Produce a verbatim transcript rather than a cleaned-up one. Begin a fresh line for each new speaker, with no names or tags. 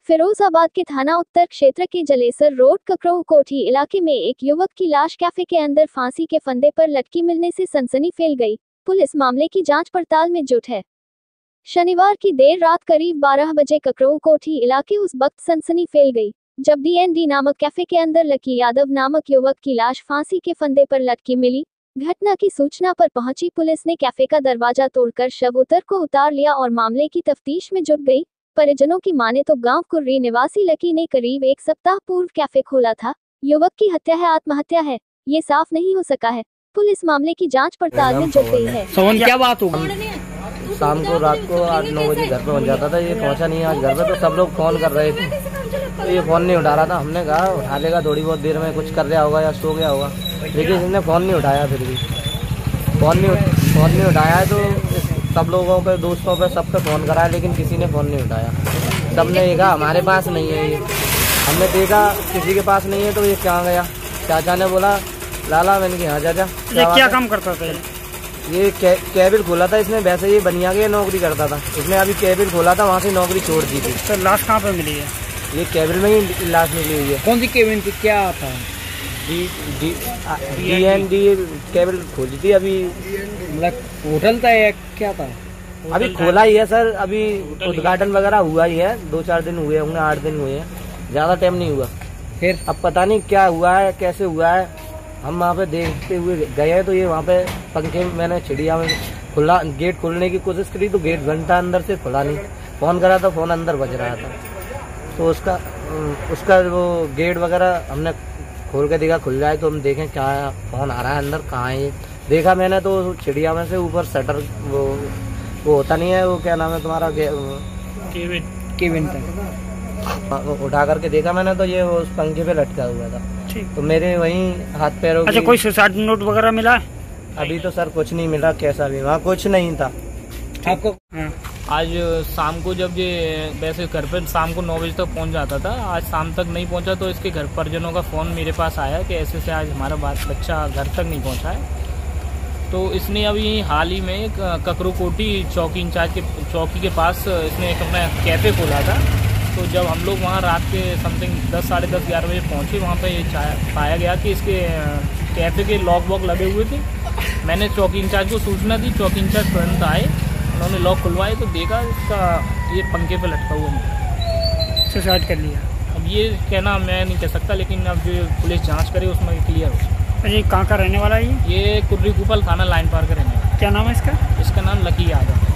फिरोजाबाद के थाना उत्तर क्षेत्र के जलेसर रोड ककरोह कोठी इलाके में एक युवक की लाश कैफे के अंदर फांसी के फंदे पर लटकी मिलने से सनसनी फैल गई। पुलिस मामले की जांच पड़ताल में जुट है। शनिवार की देर रात करीब बारह बजे ककरोह कोठी इलाके उस वक्त सनसनी फैल गई जब डी एन डी नामक कैफे के अंदर लकी यादव नामक युवक की लाश फांसी के फंदे पर लटकी मिली। घटना की सूचना पर पहुंची पुलिस ने कैफे का दरवाजा तोड़कर शव उतर को उतार लिया और मामले की तफ्तीश में जुट गई। परिजनों की माने तो गांव कुर्री निवासी लकी ने करीब एक सप्ताह पूर्व कैफे खोला था। युवक की हत्या है आत्महत्या है ये साफ नहीं हो सका है। पुलिस मामले की जांच पड़ताल में जुट गई है।
सोन क्या बात हो?
शाम को रात को आठ नौ बजे घर पे बन जाता था, ये पहुंचा नहीं आज घर पे, तो सब लोग फोन कर रहे थे, तो ये फोन नहीं उठा रहा था। हमने कहा उठा लेगा थोड़ी बहुत देर में, कुछ कर रहा होगा या सो गया होगा, लेकिन इसने फोन नहीं उठाया। फिर भी फोन नहीं फोन नहीं उठाया है तो सब लोगों पे, दोस्तों पे, सब पे फोन करा है, लेकिन किसी ने फोन नहीं उठाया। सबने देखा हमारे पास नहीं है, ये हमने देखा किसी के पास नहीं है, तो ये कहाँ गया? चाचा ने बोला लाला, मैंने कहा हाँ चाचा।
ये क्या काम करता था?
ये कैबिन खोला था इसने, वैसे ये बनिया के नौकरी करता था। इसने अभी कैबिन खोला था, वहाँ से नौकरी छोड़ दी थी।
तो लाश कहाँ पे मिली है?
ये कैबिन में ही लाश मिली हुई है।
कौन सी कैबिन थी, क्या था?
D D D N D cabin खोली थी अभी।
मतलब होटल था या क्या था?
अभी खोला ही है सर, अभी उद्घाटन वगैरह हुआ ही है, दो चार दिन हुए होंगे, आठ दिन हुए हैं, ज्यादा टाइम नहीं हुआ।
फिर
अब पता नहीं क्या हुआ है, कैसे हुआ है। हम वहाँ पे देखते हुए गए हैं, तो ये वहाँ पे पंखे, मैंने चिड़िया में खुला गेट खोलने की कोशिश करी तो गेट घंटा अंदर से खुला नहीं। फोन करा तो फोन अंदर बज रहा था, तो उसका उसका वो गेट वगैरह हमने खोल के देखा खुल जाए तो हम देखें क्या है, फोन आ रहा है अंदर, कहाँ है। देखा मैंने तो चिड़िया में से ऊपर शटर वो वो होता नहीं है, वो क्या नाम है तुम्हारा,
केबिन केबिन तक
उठा करके देखा मैंने तो ये उस पंखे पे लटका हुआ था। तो मेरे वहीं हाथ पैरों।
अच्छा, कोई सुसाइड नोट वगैरह मिला है?
अभी तो सर कुछ नहीं मिला, कैसा भी वहाँ कुछ नहीं था।
आपको
आज शाम को जब ये वैसे घर पर शाम को नौ बजे तक पहुंच जाता था, आज शाम तक नहीं पहुंचा, तो इसके घर परिजनों का फ़ोन मेरे पास आया कि ऐसे से आज हमारा बात बच्चा घर तक नहीं पहुंचा है। तो इसने अभी हाल ही में ककरोह कोठी चौकी इंचार्ज के चौकी के पास इसने एक अपना कैफ़े खोला था। तो जब हम लोग वहाँ रात के समथिंग दस साढ़े दस ग्यारह बजे पहुँचे, वहाँ पे पाया गया कि इसके कैफ़े के लॉक वॉक लगे हुए थे। मैंने चौकी इंचार्ज को सूचना दी, चौकी इंचार्ज तुरंत आए, उन्होंने लॉक खुलवाए तो देखा इसका ये पंखे पे लटका हुआ
सुसाइड कर लिया।
अब ये कहना मैं नहीं कह सकता, लेकिन अब जो पुलिस जांच करे उसमें क्लियर हो।
ये कहाँ का रहने वाला है?
ये कुर्री कुपल थाना लाइन पार का रहने वाला।
क्या नाम है इसका?
इसका नाम लकी यादव।